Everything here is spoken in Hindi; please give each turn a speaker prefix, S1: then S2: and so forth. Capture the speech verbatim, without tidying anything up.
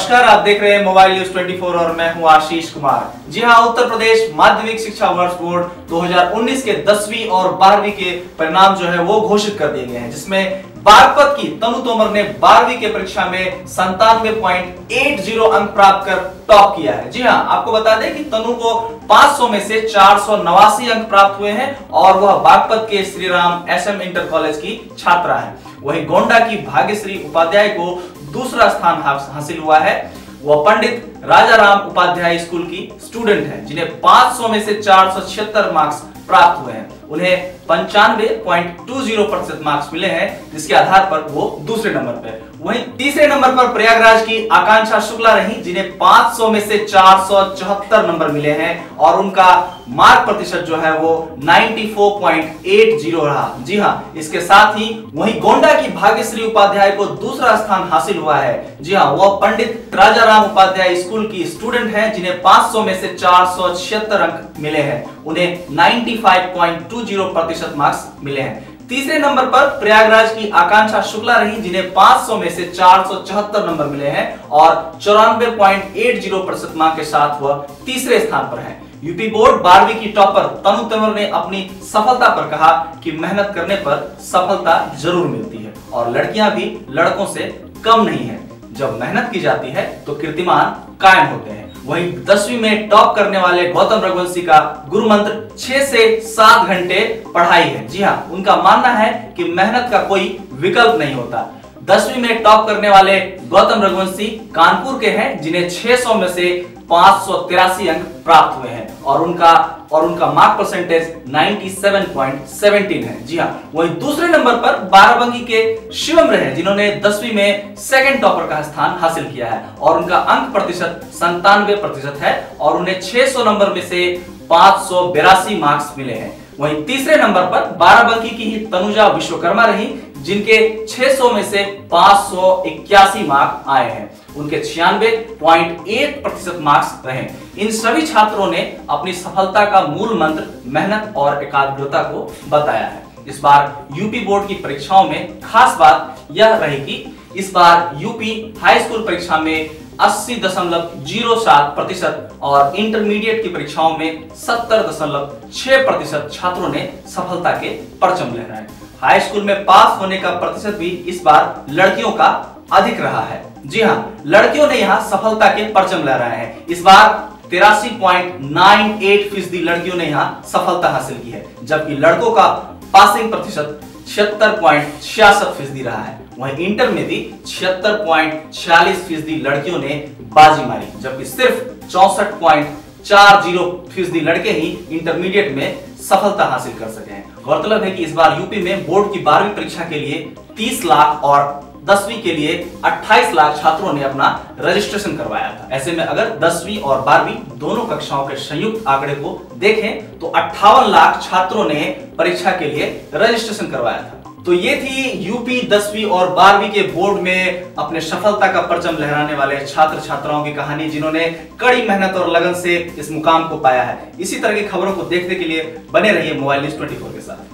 S1: नमस्कार, आप देख रहे हैं मोबाइल न्यूज चौबीस और मैं हूं आशीष कुमार। जी हां, उत्तर प्रदेश माध्यमिक शिक्षा वर्ष बोर्ड दो हज़ार उन्नीस के दसवीं और बारहवीं के परिणाम जो है वो घोषित कर दिए गए हैं, जिसमें बागपत की तनु तोमर ने बारहवीं के परीक्षा में संतानवे पॉइंट आठ शून्य अंक प्राप्त कर टॉप किया है। जी हां, आपको बता दें कि तनु को पाँच सौ में से चार सौ नवासी अंक प्राप्त हुए हैं और वह बागपत के Shri Ram S M inter college की छात्रा है। वहीं गोंडा की भाग्यश्री उपाध्याय को दूसरा स्थान हासिल हुआ है। वह पंडित राजाराम उपाध्याय स्कूल की स्टूडेंट है, जिन्हें पाँच सौ में से चार सौ छिहत्तर मार्क्स प्राप्त हुए हैं। उन्हें पंचानवे पॉइंट दो शून्य प्रतिशत मार्क्स मिले हैं, जिसके आधार पर वो दूसरे नंबर पे। वहीं तीसरे नंबर पर प्रयागराज की आकांक्षा शुक्ला रही, जिन्हें पाँच सौ में से चार सौ चौहत्तर नंबर मिले हैं और उनका मार्क प्रतिशत जो है वो चौरानवे पॉइंट आठ शून्य रहा। जी हाँ, इसके साथ ही वहीं गोंडा की भाग्यश्री उपाध्याय को दूसरा स्थान हासिल हुआ है। जी हाँ, वह पंडित राजाराम उपाध्याय स्कूल की स्टूडेंट है, जिन्हें पाँच सौ में से चार सौ छिहत्तर अंक मिले हैं। उन्हें पचानवे पॉइंट दो शून्य प्रतिशत मार्क्स मिले हैं। तीसरे नंबर पर प्रयागराज की आकांक्षा शुक्ला रही, जिन्हें पाँच सौ में से चार सौ चौहत्तर नंबर मिले हैं और चौरानवे पॉइंट आठ शून्य प्रतिशत मार्क्स के साथ वह तीसरे स्थान पर है। यूपी बोर्ड बारहवीं की टॉपर तनु तोमर ने अपनी सफलता पर कहा कि मेहनत करने पर सफलता जरूर मिलती है और लड़कियां भी लड़कों से कम नहीं है। जब मेहनत की जाती है तो कीर्तिमान कायम होते हैं। वहीं दसवीं में टॉप करने वाले गौतम रघुवंशी का गुरु मंत्र छह से सात घंटे पढ़ाई है। जी हाँ, उनका मानना है कि मेहनत का कोई विकल्प नहीं होता। दसवीं में टॉप करने वाले गौतम रघुवंशी कानपुर के हैं, जिन्हें छह सौ में से पाँच सौ तिरासी अंक प्राप्त हुए हैं और उनका और उनका मार्क परसेंटेज सत्तानवे पॉइंट एक सात है। जी हाँ, वहीं दूसरे नंबर पर बाराबंकी के शिवम रहे, जिन्होंने दसवीं में सेकंड टॉपर का स्थान हासिल किया है और उनका अंक प्रतिशत संतानवे प्रतिशत है और उन्हें छह सौ नंबर में से पाँच सौ बिरासी मार्क्स मिले हैं। वहीं तीसरे नंबर पर बाराबंकी की ही तनुजा विश्वकर्मा रही, जिनके छह सौ में से पाँच सौ इक्यासी मार्क्स आए हैं। उनके छियानवे पॉइंट एक प्रतिशत मार्क्स रहे। इन सभी छात्रों ने अपनी सफलता का मूल मंत्र मेहनत और एकाग्रता को बताया है। इस बार यूपी बोर्ड की परीक्षाओं में खास बात यह रहेगी, इस बार यूपी हाई स्कूल परीक्षा में अस्सी दशमलव जीरो सात प्रतिशत और इंटरमीडिएट की परीक्षाओं में सत्तर दशमलव छह प्रतिशत छात्रों ने सफलता के परचम लहराए। हाई स्कूल में पास होने का प्रतिशत भी इस बार लड़कियों का अधिक रहा है। जी हाँ, लड़कियों ने यहाँ सफलता के परचम लहराए हैं। इस बार तिरासी पॉइंट नौ आठ फीसदी लड़कियों ने यहाँ सफलता हासिल की है, जबकि लड़कों का पासिंग प्रतिशत छिहत्तर पॉइंट छियासठ फीसदी रहा है। वहीं इंटर में भी छिहत्तर पॉइंट छियालीस फीसदी लड़कियों ने बाजी मारी, जबकि सिर्फ चौसठ पॉइंट चार शून्य फीसदी लड़के ही इंटरमीडिएट में सफलता हासिल कर सके हैं। गौरतलब है कि इस बार यूपी में बोर्ड की बारहवीं परीक्षा के लिए तीस लाख और दसवीं के लिए अट्ठाईस लाख छात्रों ने अपना रजिस्ट्रेशन करवाया था। ऐसे में अगर दसवीं और बारहवीं दोनों कक्षाओं के संयुक्त आंकड़े को देखें तो अट्ठावन लाख छात्रों ने परीक्षा के लिए रजिस्ट्रेशन करवाया था। तो ये थी यूपी दसवीं और बारहवीं के बोर्ड में अपने सफलता का परचम लहराने वाले छात्र छात्राओं की कहानी, जिन्होंने कड़ी मेहनत और लगन से इस मुकाम को पाया है। इसी तरह की खबरों को देखने के लिए बने रहिए मोबाइल न्यूज चौबीस के साथ।